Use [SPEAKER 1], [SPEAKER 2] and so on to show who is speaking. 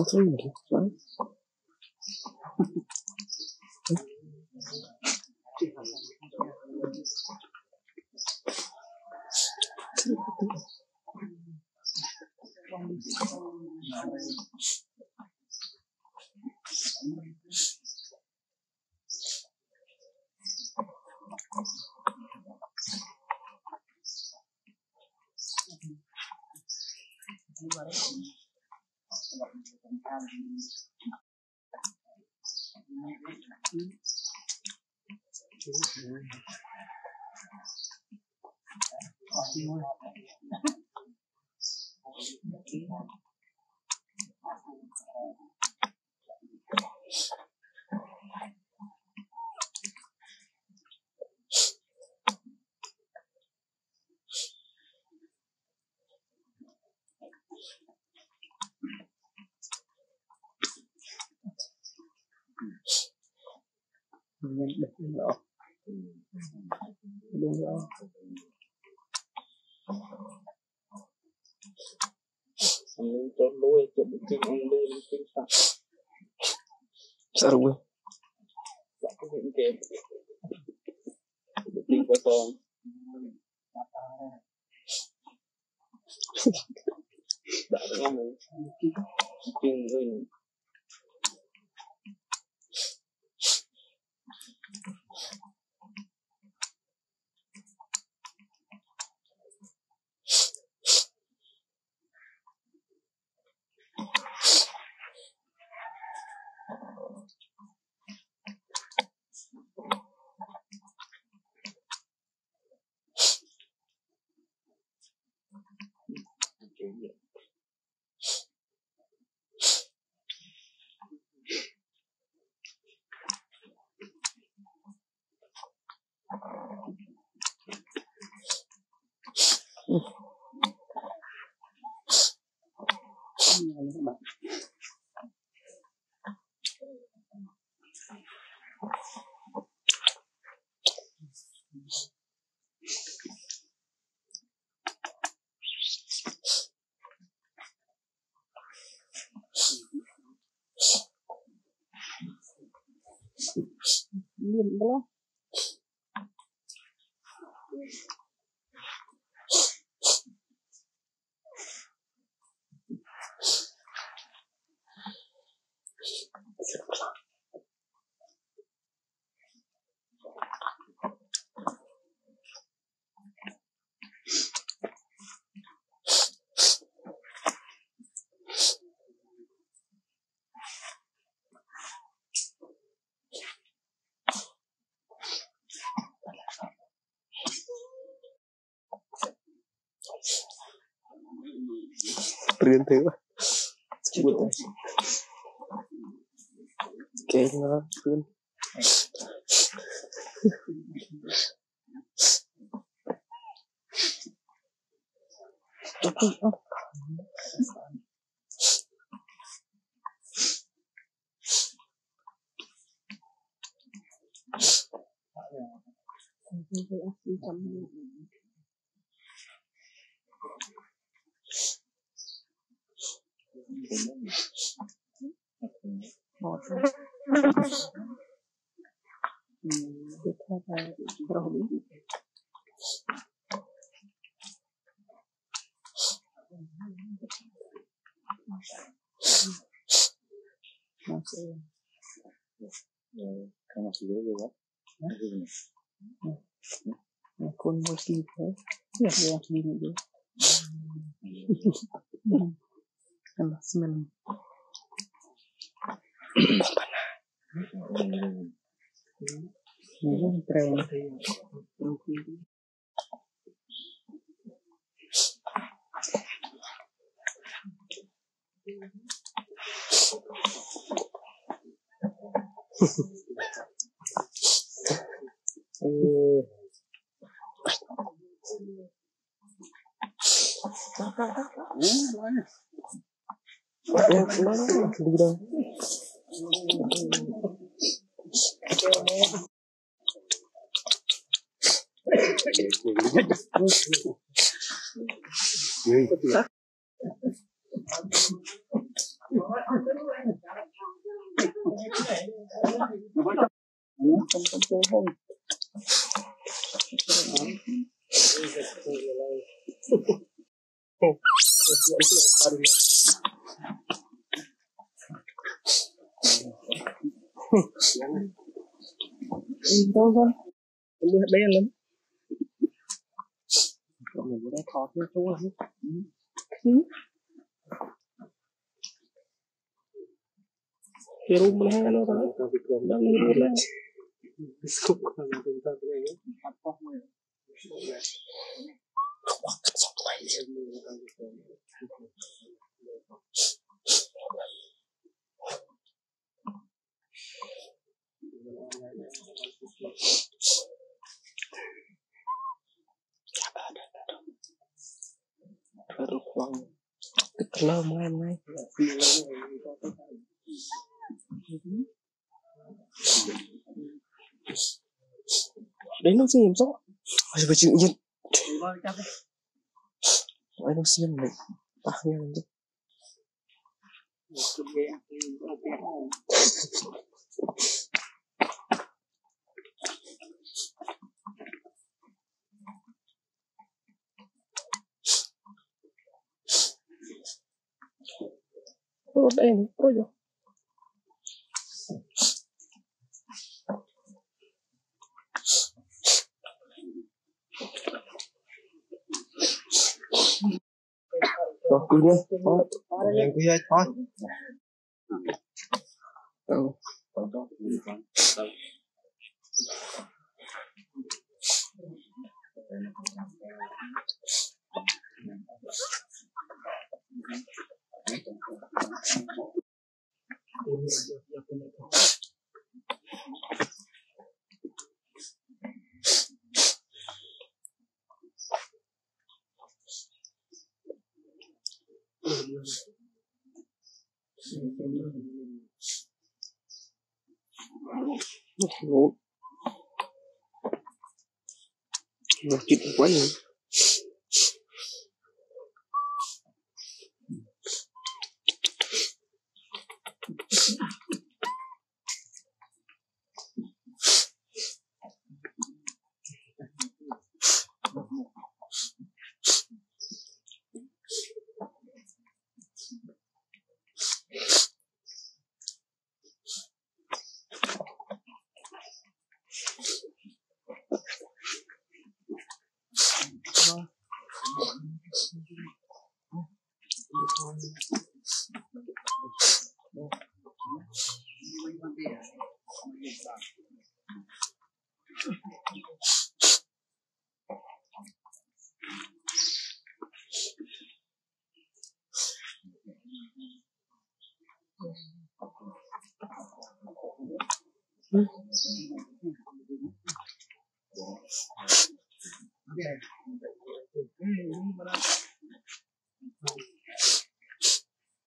[SPEAKER 1] Sao rồi? Riêng thế mà. Kệ nó riêng. Con mua gì thế? Nhặt về đi nữa đi. Em bảo mình. Những trend đi đâu? Không chơi không. Đâu không? Mình đây lắm. Mình đây khó chứ không lắm. Cái room mana nó đó. Đang đi lên. Scoop kan kita ini. Apa mau? Baru kuang. Kalau main main. Đấy nó xem rõ. Ai phải chịu nhiên. Ai nó xem này. Ta nghe đi. Rồi đây rồi. Rồi cứ đi. Thôi. Em cứ thôi. Ngủ. Ngủ chịu quá nhiều.